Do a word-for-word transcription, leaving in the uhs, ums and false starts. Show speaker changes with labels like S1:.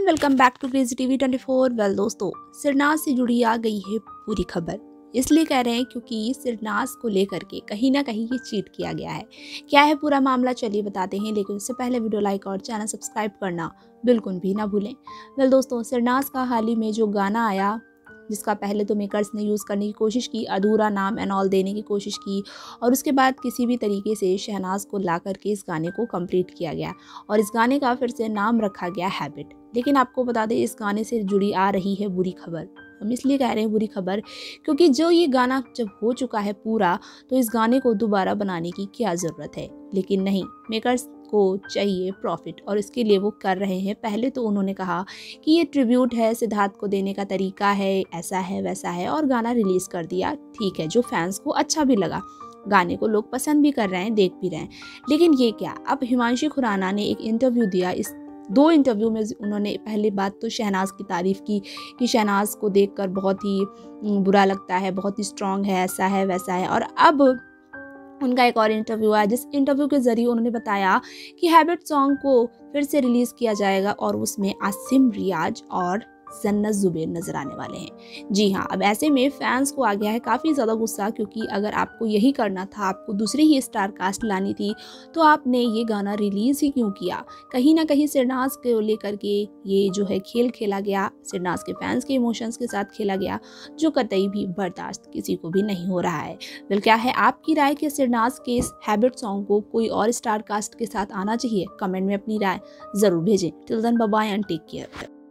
S1: And welcome back to crazy TV twenty four. Well दोस्तों, सिरनाज से जुड़ी आ गई है पूरी खबर। इसलिए कह रहे हैं क्योंकि सिरनाज को लेकर के कहीं ना कहीं ये चीट किया गया है। क्या है पूरा मामला, चलिए बताते हैं, लेकिन उससे पहले वीडियो लाइक और चैनल सब्सक्राइब करना बिल्कुल भी ना भूलें। वेल दोस्तों, सिरनाज का हाल ही में जो गाना आया, जिसका पहले तो मेकर्स ने यूज़ करने की कोशिश की, अधूरा नाम एंड ऑल देने की कोशिश की, और उसके बाद किसी भी तरीके से शहनाज को ला करके इस गाने को कंप्लीट किया गया और इस गाने का फिर से नाम रखा गया हैबिट। लेकिन आपको बता दें, इस गाने से जुड़ी आ रही है बुरी खबर। हम इसलिए कह रहे हैं बुरी खबर क्योंकि जो ये गाना जब हो चुका है पूरा, तो इस गाने को दोबारा बनाने की क्या ज़रूरत है। लेकिन नहीं, मेकर्स को चाहिए प्रॉफिट और इसके लिए वो कर रहे हैं। पहले तो उन्होंने कहा कि ये ट्रिब्यूट है, सिद्धार्थ को देने का तरीका है, ऐसा है वैसा है, और गाना रिलीज़ कर दिया। ठीक है, जो फैंस को अच्छा भी लगा, गाने को लोग पसंद भी कर रहे हैं, देख भी रहे हैं। लेकिन ये क्या, अब हिमांशी खुराना ने एक इंटरव्यू दिया। इस दो इंटरव्यू में उन्होंने पहली बात तो शहनाज की तारीफ़ की कि शहनाज को देखकर बहुत ही बुरा लगता है, बहुत ही स्ट्रॉन्ग है, ऐसा है वैसा है। और अब उनका एक और इंटरव्यू आया, जिस इंटरव्यू के जरिए उन्होंने बताया कि हैबिट सॉन्ग को फिर से रिलीज़ किया जाएगा और उसमें आसिम रियाज और जन्नत जुबैर नजर आने वाले हैं। जी हाँ, अब ऐसे में फैंस को आ गया है काफ़ी ज़्यादा गुस्सा, क्योंकि अगर आपको यही करना था, आपको दूसरी ही स्टार कास्ट लानी थी, तो आपने ये गाना रिलीज़ ही क्यों किया। कहीं ना कहीं सिरनाज को लेकर के ये जो है खेल खेला गया, सिरनाज के फैंस के इमोशंस के साथ खेला गया, जो कतई भी बर्दाश्त किसी को भी नहीं हो रहा है। बिल क्या है आपकी राय कि सिरनाज के इस हैबिट सॉन्ग को कोई और स्टार कास्ट के साथ आना चाहिए? कमेंट में अपनी राय ज़रूर भेजें। Till then bye bye and take care.